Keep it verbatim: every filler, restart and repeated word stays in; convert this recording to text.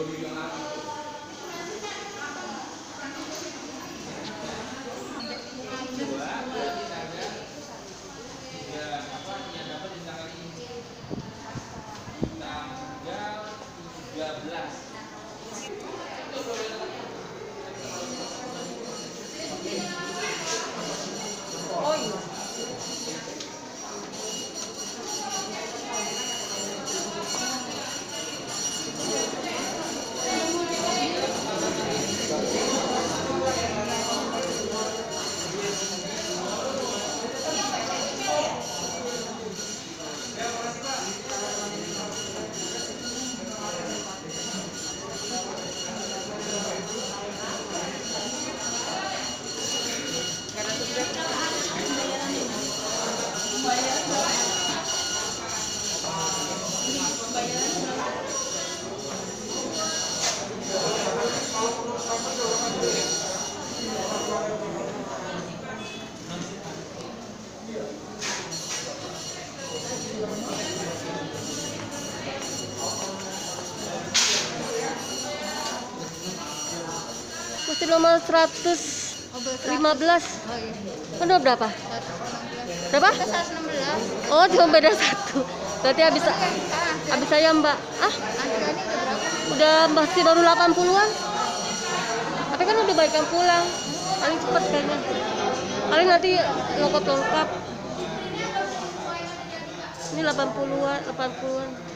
Oh iya. Masih nomor seratus lima belas. Oh iya. Udah berapa? Berapa? seratus enam belas. Oh, cuma beda satu. Berarti habis habis saya Mbak. Ah, Harganya udah berapa? udah masih baru delapan puluhan. Tapi kan udah baik yang pulang. Paling cepet kayaknya. Paling nanti lengkap-lengkap. Ini delapan puluhan, delapan puluhan.